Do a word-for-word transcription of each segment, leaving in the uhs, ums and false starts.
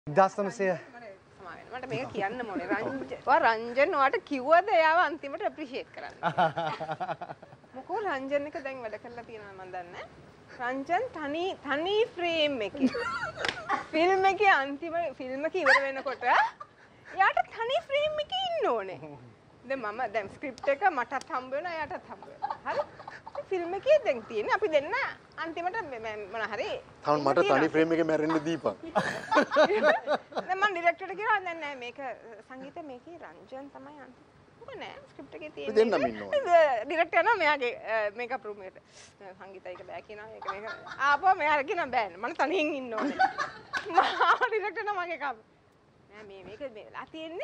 දහස් නවසිය මට මේක කියන්න ඕනේ. රංජන් වා රංජන් ඔයාට කිව්වද එයාව අන්තිමට ඇප්‍රීෂিয়েට් කරන්න? මොකෝ රංජන් එක දැන් වැඩ කරලා තියෙනවා මන් දන්නේ. රංජන් තනි තනි ෆ්‍රේම් එකේ. ෆිල්ම් එකේ අන්තිම ෆිල්ම් එක ඉවර වෙනකොට එයාට තනි ෆ්‍රේම් එකේ ඉන්න ඕනේ. දැන් මම දැන් ස්ක්‍රිප්ට් එක මටත් හම්බ වෙනවා එයාටත් හම්බ වෙනවා. හරි? ෆිල්ම් එකේ දැන් තියෙන්නේ අපි දෙන්න අන්තිමට මොන හරි තව මට තනි ෆ්‍රේම් එකේ මැරෙන්න දීපන්. දැන් මම ඩිරෙක්ටර්ට කියනවා දැන් නෑ මේක සංගීත මේකේ රංජන් තමයි අන්තිම. මොකද නෑ ස්ක්‍රිප්ට් එකේ තියෙන්නේ. දෙන්නම ඉන්න ඕනේ. ඩිරෙක්ටර් යනවා මෙයාගේ මේකප් රූම් එකට. සංගීතයික බෑ කියනවා ඒක මේක. ආපුවා මෙයාට කියනවා බෑ මම තනියෙන් ඉන්න ඕනේ. මම ඩිරෙක්ටර් නම මගේ කම. නෑ මේ මේක වෙලා තියෙන්නේ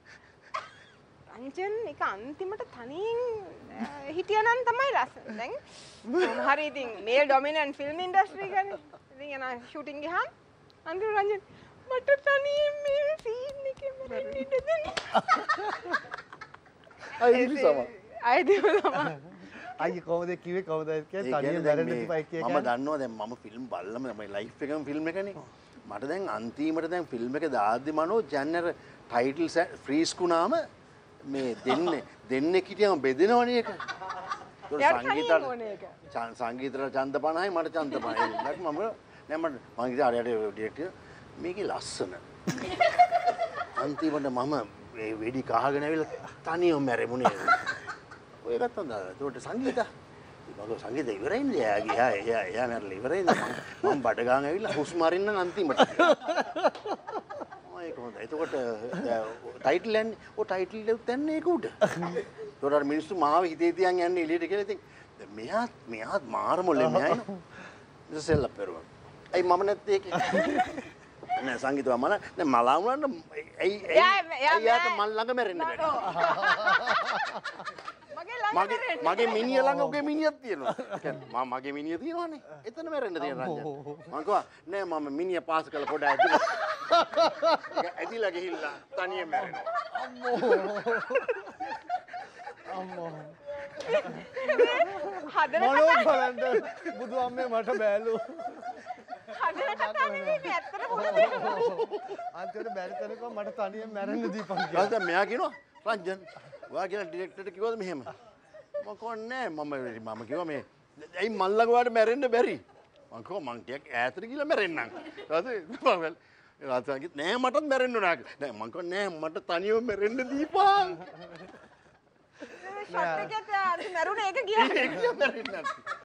රංජන් එක අන්තිමට තනියෙන් හිටියනම් තමයි ලස්සන. දැන් මොන හරි ඉතින් මේල් ඩොමිනන්ට් ෆිල්ම් ඉන්ඩස්ට්‍රි එකනේ. ඉතින් යන ෂූටින් ගියාම අන්තිම රංජන් මට තනියෙන් මේ සීන් එකේ මරන්න ඉන්න දෙන්න. අයිති සම. අයිති සම. අයියේ කොහොමද කිව්වේ කොහොමද කියන්නේ තනියෙන් මැරෙන්න තිබයි කියන්නේ. මම දන්නවා දැන් මම ෆිල්ම් බලලම තමයි ලයිෆ් එකම ෆිල්ම් එකනේ. මට දැන් අන්තිමට දැන් ෆිල්ම් එක දාද්දි මනෝ ජැන්නර් ටයිටල් ෆ්‍රීස් කුණාම මේ දෙන්නේ දෙන්නේ කිටියම බෙදෙනවනේ ඒක. ඒක සංගීතය සංගීතර ඡන්ද පනහයි මට ඡන්ද පනහයි. ඊට මම නෑ මම මම කිව්වා අරයට ඩිරෙක්ටර් මේකේ ලස්සන. අන්තිමට මම මේ වෙඩි කහගෙන ඇවිල්ලා තනියම මැරෙමුනේ. ඔය ගත්තද? ඒකට සංගීත මම සංගීත ඉවරයි නේද? එයා ගියා එයා එයා මැරලා ඉවරයි නේද? මම බඩ ගාන ඇවිල්ලා හුස්ම අරින්න අන්තිමට. ඒක හොඳයි. එතකොට ටයිටල් යන්නේ ඔය ටයිටල් එක තන්නේ ඒක උඩ. ඒතකොට අර මිනිස්සු මාව හිතේ තියන් යන්නේ එළියට කියලා ඉතින් මෙහා මෙහා මාර මොලේ මෙහා එන. ඉස්සෙල්ලා පෙරුවා. අයි මම නැත්තේ ඒකේ. නෑ සංගීතව මම නෑ මලා වුණාට ඇයි ඇයි එයාට මල් ළඟ මැරෙන්න බැරි. මගේ මගේ මිනිහ ළඟ ඔගේ මිනිහක් තියෙනවා. මම මගේ මිනිහ තියෙනවානේ. එතන මැරෙන්න තියෙන රංජන්. මම කිව්වා නෑ මම මිනිහ පාස් කරලා පොඩ ඇදලා. ඇදිලා ගිහිල්ලා තනියෙන් මැරෙනවා. අම්මෝ. අම්මෝ. හදන මොනෝ බලන්න බුදු අම්මේ මට බෑලු. හදන කතාව නෙමෙයි මේ ඇත්තට මොකද අන්තිමට බැරි තැනක මට තනියෙන් මැරෙන්න දීපන් කියලා. ඊට පස්සේ මෙයා කියනවා රංජන් ඔයා කියන ඩිරෙක්ටර්ට කිව්වද මෙහෙම? මම කොන්නේ මම මම කිව්වා මේ ඇයි මල්ලඟ වාට මැරෙන්න බැරි? මම කිව්වා මං ටිකක් ඈතට ගිහලා මැරෙන්නම්. ඊට පස්සේ මම රාජාංගිත් නෑ මටත් මැරෙන්න උනා කියලා. නෑ මං කිව්වා නෑ මට තනියම මැරෙන්න දීපන්. ෂොට් එකේ අර මැරුණ එක ගියා. ඒක මැරෙන්න.